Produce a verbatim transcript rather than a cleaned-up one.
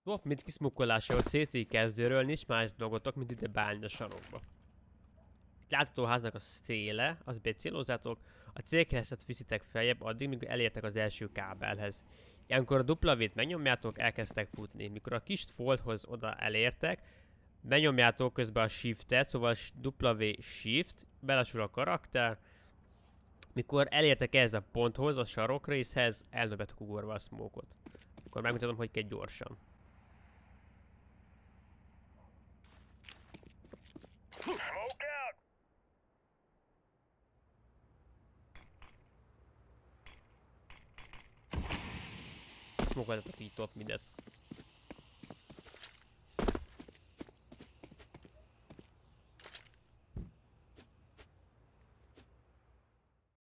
Top mid kiszmukkolásához szétszéi kezdőről nincs más dolgotok, mint ide beállni a sarokba. Itt látható a háznak a széle, az becélozzátok, a célkeresztet viszitek feljebb addig, míg elértek az első kábelhez. Ilyenkor a W-t megnyomjátok, elkezdtek futni. Mikor a kis foldhoz oda elértek, benyomjátok közben a Shift-et, szóval W Shift, belassul a karakter. Mikor elértek ehhez a ponthoz, a sarokrészhez, eldobjátok ugorva a smoke-ot. Akkor megmutatom, hogy kell gyorsan. Smoke-oltatok így top midet.